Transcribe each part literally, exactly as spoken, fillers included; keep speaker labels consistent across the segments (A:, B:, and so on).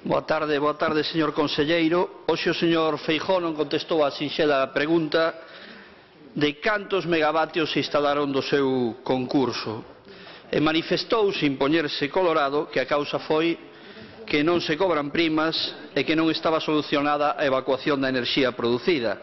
A: Boa tarde, boa tarde, señor conselleiro. Hoxe o señor Feijóo non contestou a sinxela pregunta de cantos megavatios se instalaron do seu concurso e manifestou, sin poñerse colorado, que a causa foi que non se cobran primas e que non estaba solucionada a evacuación da enerxía producida.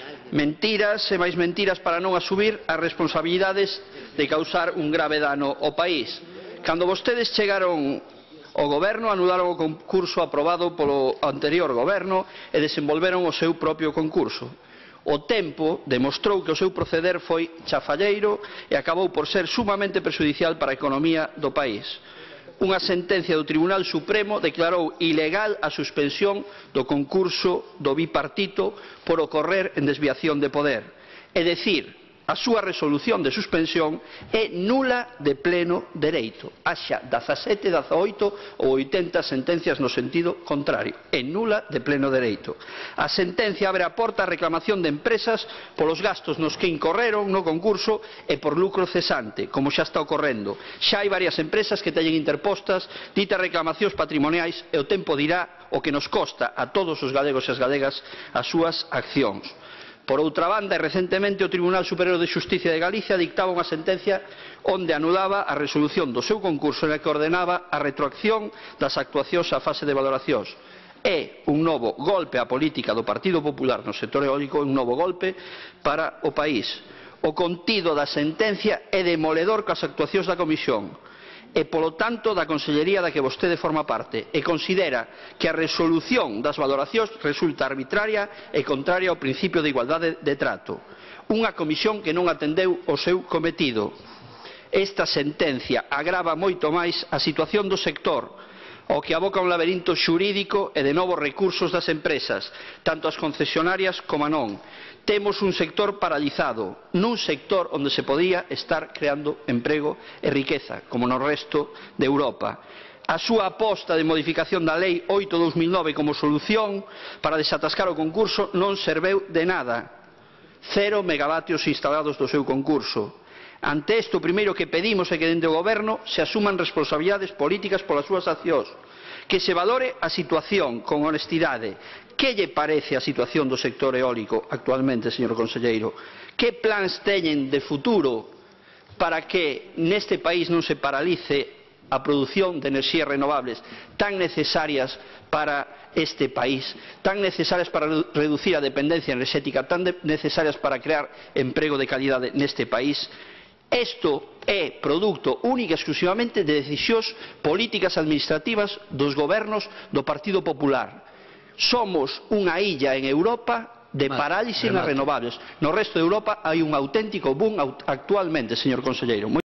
A: Mentiras e máis mentiras para non asumir as responsabilidades de causar un grave dano ao país. Cando vostedes chegaron ao goberno, anularon o concurso aprobado polo anterior goberno e desenvolveron o seu propio concurso. O tempo demostrou que o seu proceder foi chafalleiro e acabou por ser sumamente prexudicial para a economía do país. Unha sentencia do Tribunal Supremo declarou ilegal a suspensión do concurso do bipartito por ocorrer en desviación de poder. É dicir, a súa resolución de suspensión é nula de pleno dereito. Haxa dezasete, dezaoito ou oitenta sentencias no sentido contrario. É nula de pleno dereito. A sentencia abre a porta a reclamación de empresas polos gastos nos que incorreron no concurso e por lucro cesante, como xa está ocorrendo. Xa hai varias empresas que teñen interpostas ditas reclamacións patrimoniais e o tempo dirá o que nos costa a todos os galegos e as galegas as súas accións. Por outra banda, e recentemente o Tribunal Superior de Xusticia de Galicia dictaba unha sentencia onde anulaba a resolución do seu concurso na que ordenaba a retroacción das actuacións á fase de valoracións. É un novo golpe á política do Partido Popular no sector eólico, un novo golpe para o país. O contido da sentencia é demoledor coas actuacións da Comisión e, polo tanto, da Consellería da que vostede forma parte, e considera que a resolución das valoracións resulta arbitraria e contraria ao principio de igualdade de trato. Unha comisión que non atendeu o seu cometido. Esta sentencia agrava moito máis a situación do sector, ao que aboca un laberinto xurídico e de novos recursos das empresas, tanto as concesionarias como a non. Temos un sector paralizado, nun sector onde se podía estar creando emprego e riqueza, como no resto de Europa. A súa aposta de modificación da Lei oito barra dous mil nove como solución para desatascar o concurso non serveu de nada. Cero megavatios instalados do seu concurso. Ante isto, o primeiro que pedimos é que dende o goberno se asuman responsabilidades políticas polas súas accións, que se valore a situación con honestidade. Que lle parece a situación do sector eólico actualmente, señor conselleiro? Que plans teñen de futuro para que neste país non se paralice a produción de enerxías renovables tan necesarias para este país, tan necesarias para reducir a dependencia enerxética, tan necesarias para crear emprego de calidade neste país? Isto é produto única e exclusivamente de decisións políticas administrativas dos gobernos do Partido Popular. Somos unha illa en Europa de parálise nas renovables. No resto de Europa hai un auténtico boom actualmente, señor conselleiro.